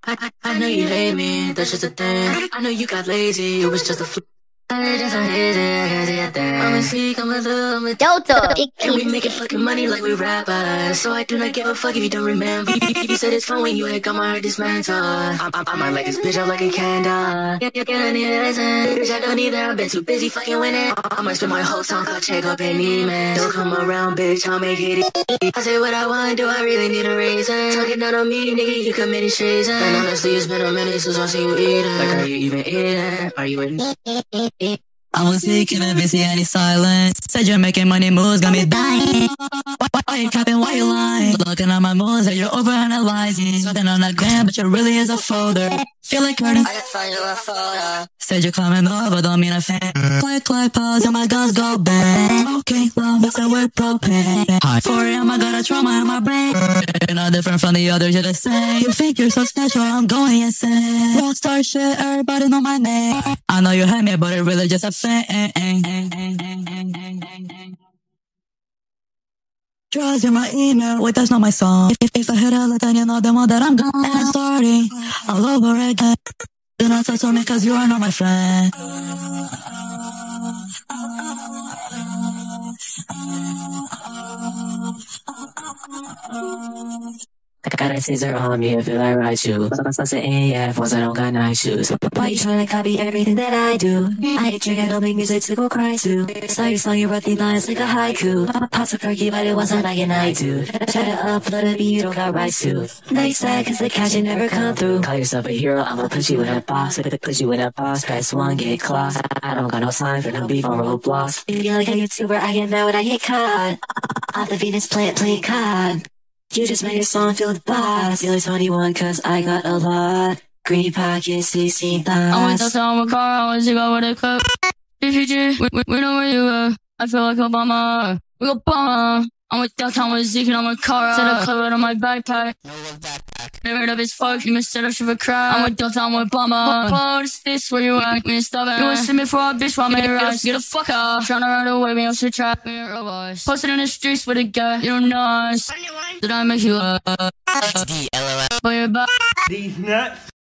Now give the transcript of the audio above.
I know you hate me, that's just a thing. I know you got lazy, it was just a fluke. Just a hazy thing. I'm a zeke, I'm a lieu, I'm a Delta. and we making fucking money like we rappers. So I do not give a fuck if you don't remember. You said it's fun when you had got my heart dismantled. I might light this bitch up like a candle. You don't need to listen, bitch, I don't either. I've been too busy fucking winning. I might spend my whole SoundCloud check up in neimans. Don't come around, bitch, I'll make it easy. I say what I want, do I really need a reason? Talking down on me, nigga, you committed treason. And honestly, it's been a minute since I seen you eating. Like, are you even eating? Are you eating? I was seeking a busy and he's silent. Said you're making money moves, got me dying. Why you capping, why you lying? Looking at my moves that you're overanalyzing. Something on that gram, but you really is a folder. Feel like curtains. I just find you a photo. Said you're climbing over, don't mean a fan. Click, pause, and my guns go bang. Okay, love, that's a word propane. High 4 AM, I got a trauma in my brain. You're not different from the others, you're the same. You think you're so special, I'm going insane. Rockstar shit, everybody know my name. I know you hate me, but it really just a thing. Draws in my email, wait, that's not my song. If I hit a let then you know them all that I'm gone. And I'm starting all over again. Do not talk to me cause you are not my friend. I got a scissor on me, I feel like right shoe. Let's say AF, once I don't got nice shoes. Why you trying to copy everything that I do? I hate trick, I don't make music to go cry to. Saw you song, you wrote these lines like a haiku. Pops a perky, but it wasn't like an I do. Try to upload a beat you don't got rights to. Now you sad cause the cash never come through. Call yourself a hero, I'ma put you in a box. Put you in a box, press 1, get clocked. I don't got no time for no beef on Roblox. You like a YouTuber, I get mad when I get caught. Off the Venus plant, playing COD. You just made your song feel the boss. You're 21 cause I got a lot. Green pockets, 16 thoughts. I went downtown with a car, I went to go with a cup. GG, we know where you are. I feel like Obama. We go bomb. I went downtown with Zeke and I'm a car. Set a clip on my backpack. Never heard of his fuck, you missed it up for a crowd. I went downtown with Obama. What's this, where you at? We stop it. You want to see me for a bitch while me rise. Get the fuck out. Tryna run away, me else to trap. We ain't robots. Posted in the streets with a guy. You don't know us. Did I make you up? But you're back. These nuts.